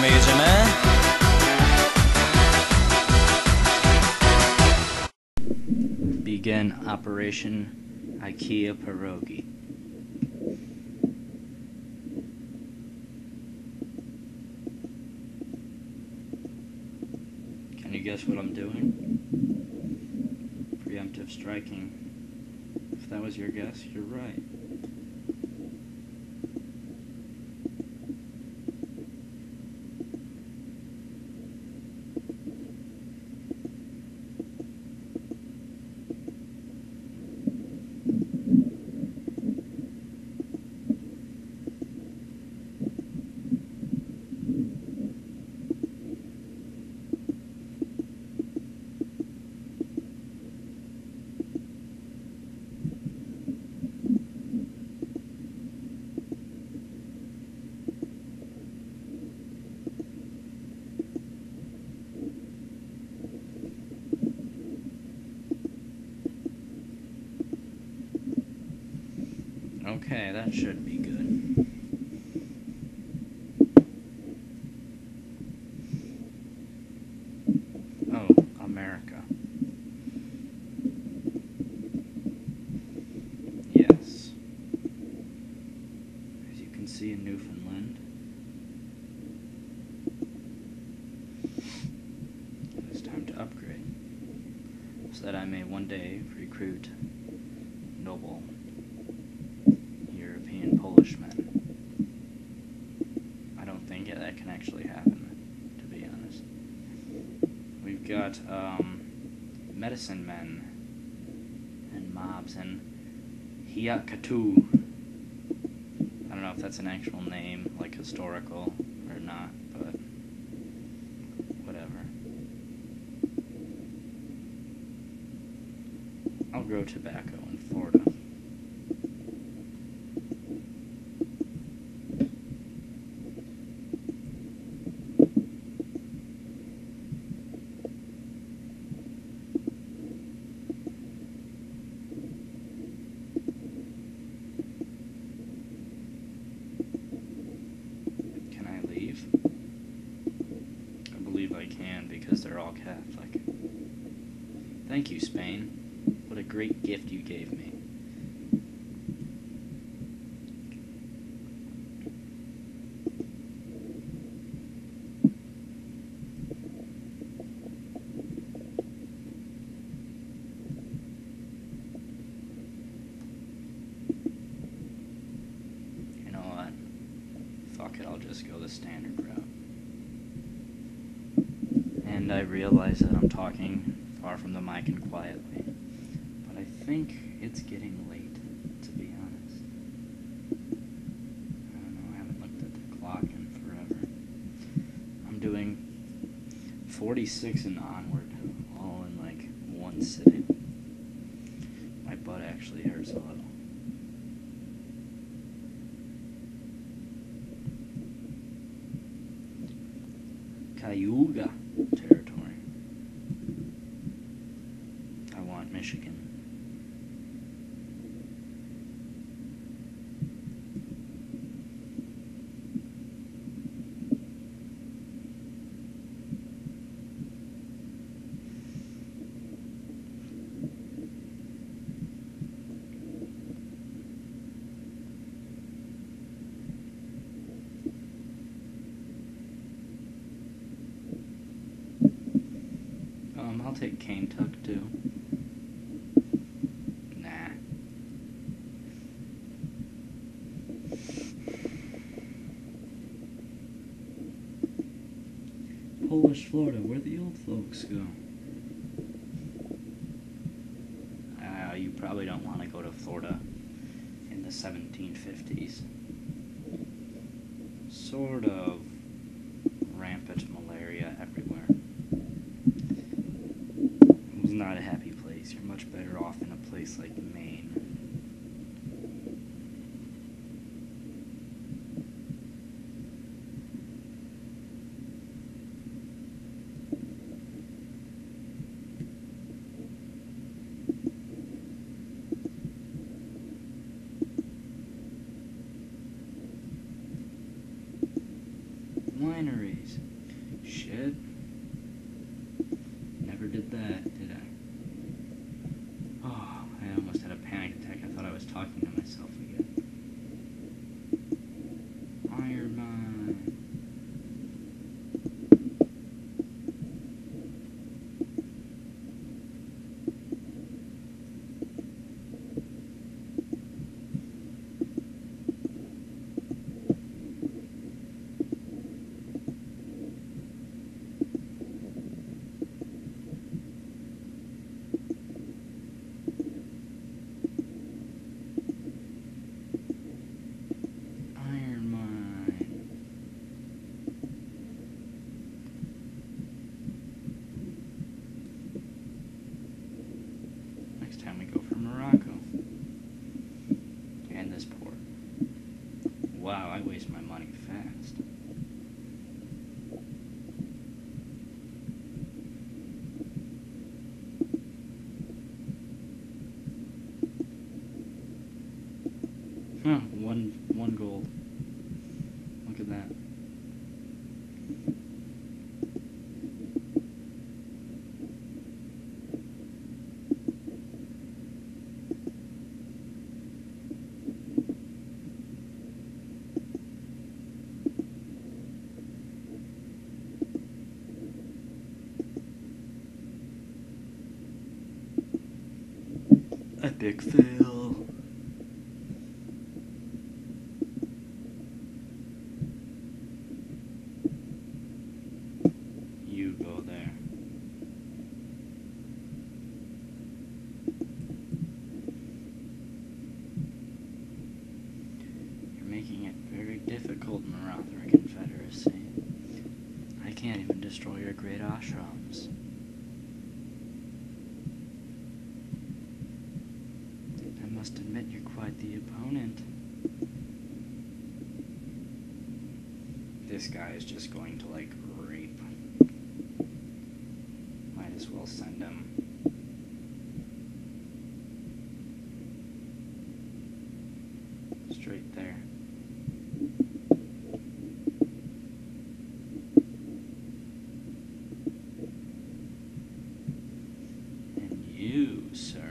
mi jedziemy. Begin Operation IKEA Pierogi. Can you guess what I'm doing? Preemptive striking. If that was your guess, you're right. Okay, that should be good. Oh, America. Yes. As you can see in Newfoundland, it is time to upgrade, so that I may one day recruit noble European Polish men. I don't think that can actually happen, to be honest. We've got medicine men and mobs and Hiakatu. I don't know if that's an actual name, like historical or not, but whatever. I'll grow tobacco in Florida. I believe I can because they're all Catholic. Thank you, Spain. What a great gift you gave me. You know what? Fuck it, I'll just go the standard route. And I realize that I'm talking far from the mic and quietly, but I think it's getting late, to be honest. I don't know, I haven't looked at the clock in forever. I'm doing 46 and onward, all in like one sitting. My butt actually hurts a little. Cayuga territory. I want Michigan. I'll take Kentucky too. Nah. Polish Florida, where the old folks go. You probably don't want to go to Florida in the 1750s. Sort of rampant malaria everywhere. It was not a happy place. You're much better off in a place like Maine. wineries. Shit. Never did that, did I? Oh, I almost had a panic attack. I thought I was talking to myself again. Iron Mine. Time we go for Morocco and this port. Wow, I waste my money fast. Huh, one gold. Look at that. Epic fail. You go there. You're making it very difficult, Maratha Confederacy. I can't even destroy your great ashrams. I must admit you're quite the opponent. This guy is just going to, like, rape. Might as well send him. Straight there. And you, sir.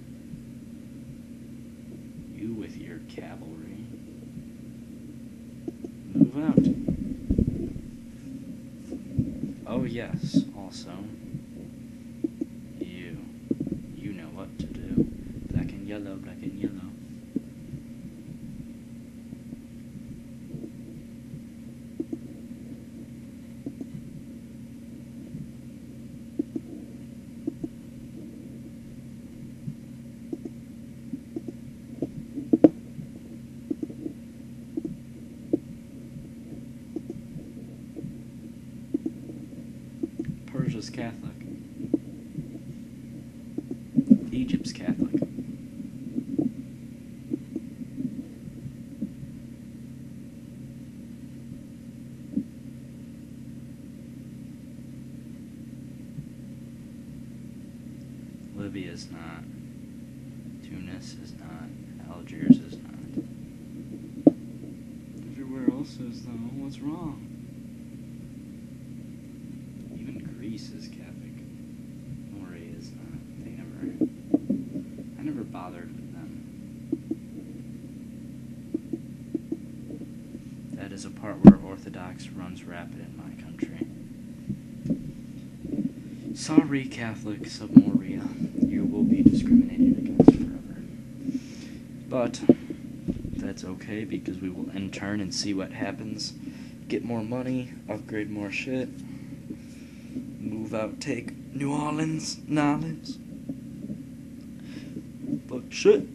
You with your cavalry. Move out. Oh yes, also. You know what to do. Black and yellow, black and yellow. Persia's Catholic. Egypt's Catholic. Libya's not. Tunis is not. Algiers is not. Everywhere else is, though. What's wrong? Greece is Catholic. Norway is not. I never bothered with them. That is a part where Orthodox runs rapid in my country. Sorry, Catholics of Moria. You will be discriminated against forever. But that's okay, because we will intern and see what happens. Get more money, upgrade more shit. Move out, take New Orleans, Nolens. But shit.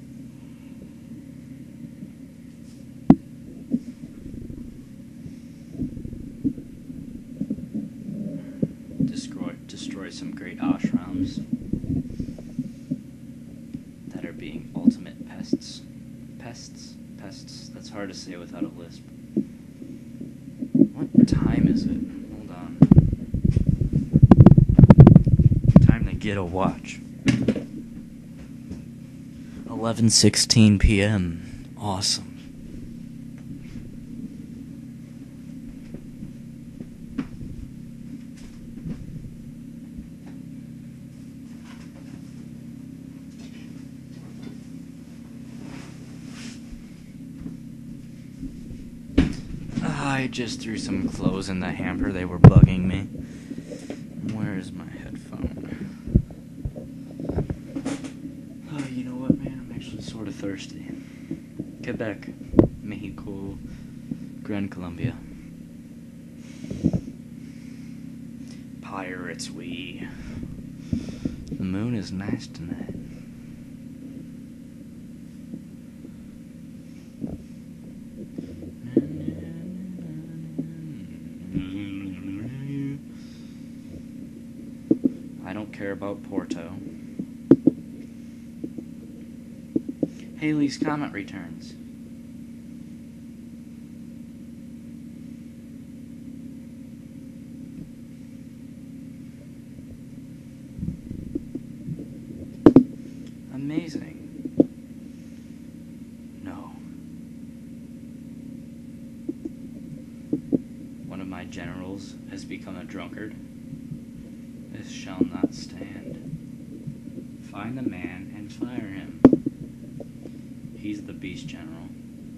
Destroy some great ashrams that are being ultimate pests. Pests? That's hard to say without a lisp. What time is it? Hold on. Get a watch. 11:16 p.m. Awesome. I just threw some clothes in the hamper. They were bugging me. Where is my headphone? Oh, you know what, man? I'm actually sort of thirsty. Quebec, Mexico, Gran Colombia. Pirates, we. The moon is nice tonight. I don't care about Porto. Halley's Comet returns. Amazing. No. One of my generals has become a drunkard. This shall not stand. Find the man and fire him. He's the beast general.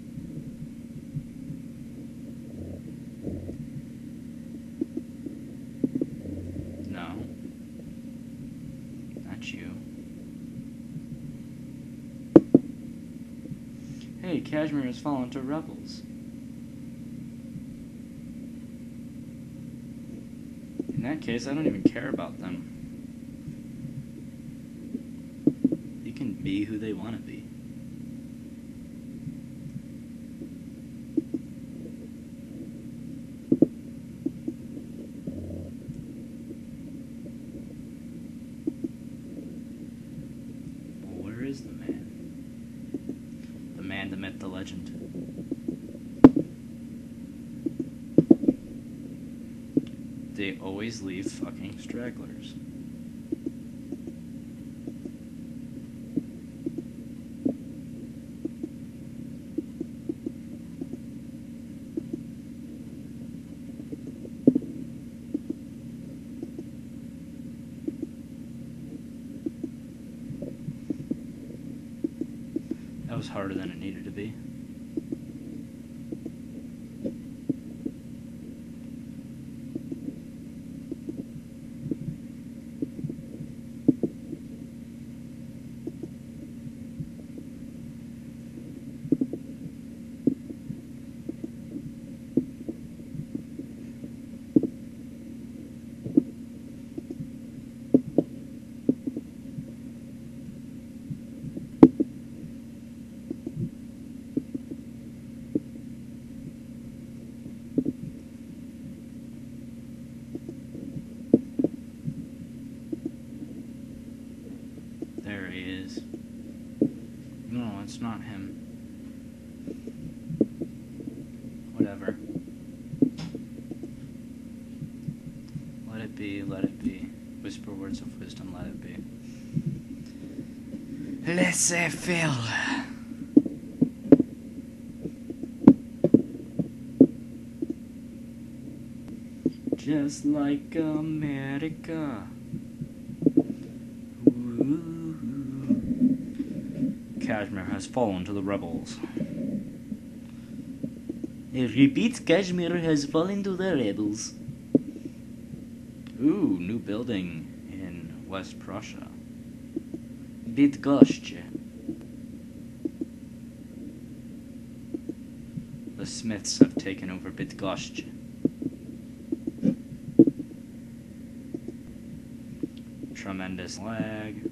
No. Not you. Hey, Kashmir has fallen to rebels. In that case, I don't even care about them. They can be who they want to be. Well, where is the man? The man, the myth, the legend. They always leave fucking stragglers. That was harder than it needed to be. There he is. No, it's not him. Whatever. Let it be, let it be. Whisper words of wisdom, let it be. Laissez-faire. Just like America. Kashmir has fallen to the rebels. Repeat, Kashmir has fallen to the rebels. Ooh, new building in West Prussia. Bydgoszcz. The Smiths have taken over Bydgoszcz. Tremendous lag.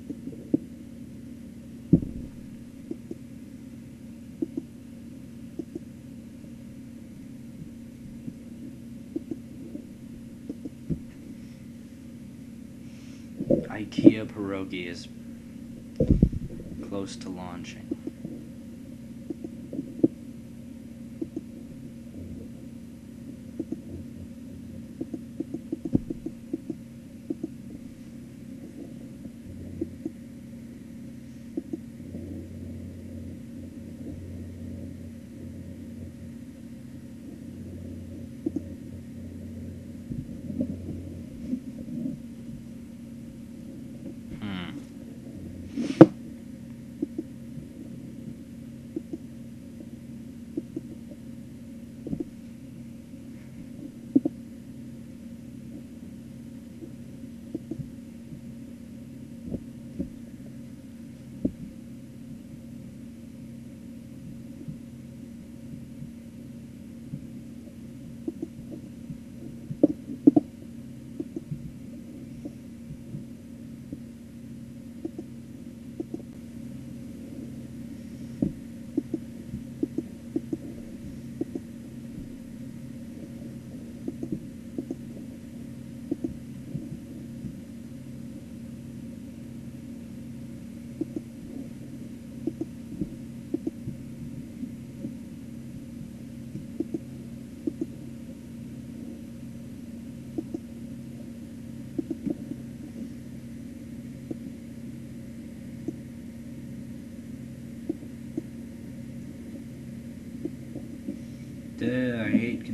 IKEA pierogi is close to launching.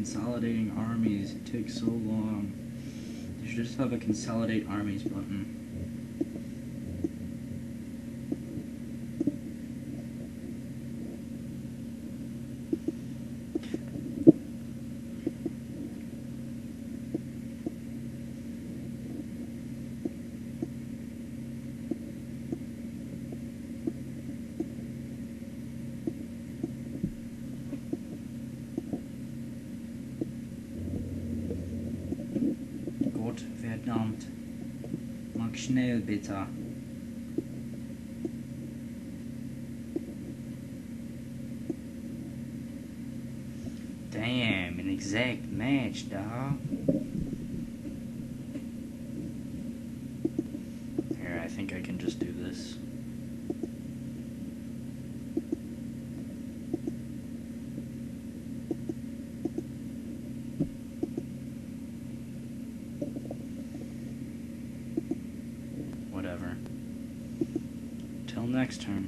consolidating armies. It takes so long. They should just have a consolidate armies button. Verdammt. Mach schnell, bitte. Damn, an exact match, dog. Here, I think I can just do this. Whatever. Till next turn.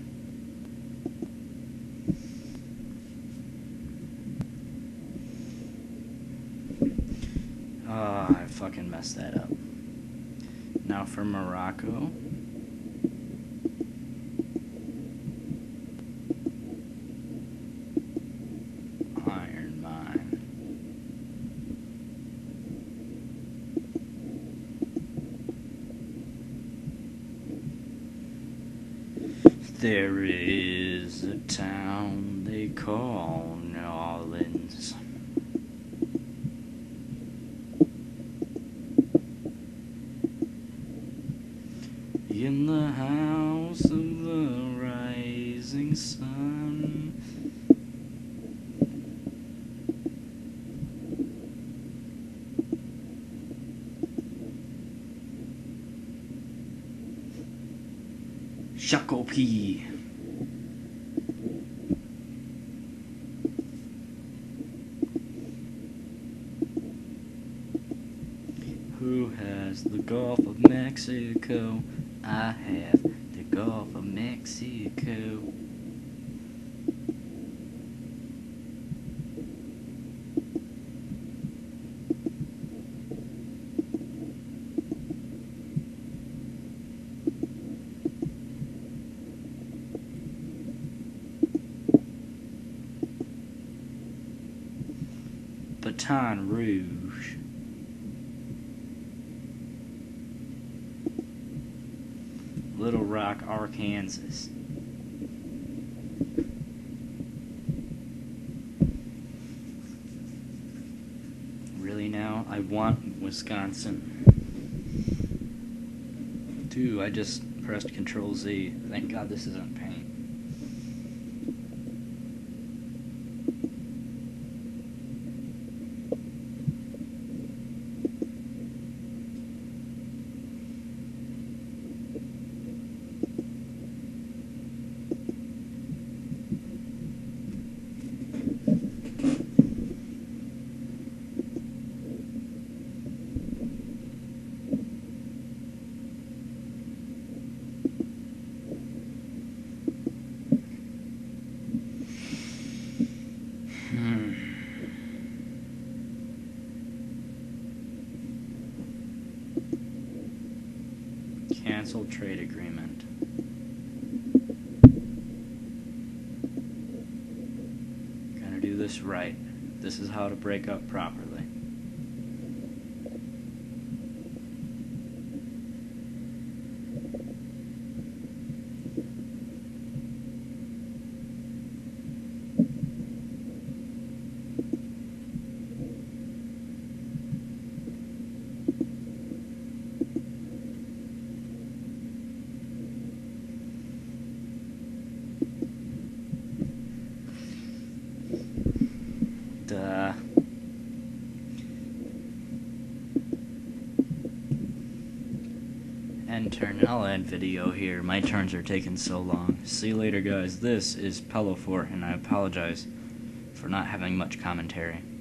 Oh, I fucking messed that up. Now for Morocco. Iron Mine. There is a town they call New Orleans. In the house of the rising sun. Shakopee. Who has the Gulf of Mexico? I have the Gulf of Mexico. Baton Rouge. Little Rock, Arkansas. Really now? I want Wisconsin. Dude, I just pressed Control Z. Thank God this isn't Paint. Cancel trade agreement. Gonna do this right. This is how to break up properly. End turn. I'll end video here. My turns are taking so long. See you later, guys. This is Pellofor, and I apologize for not having much commentary.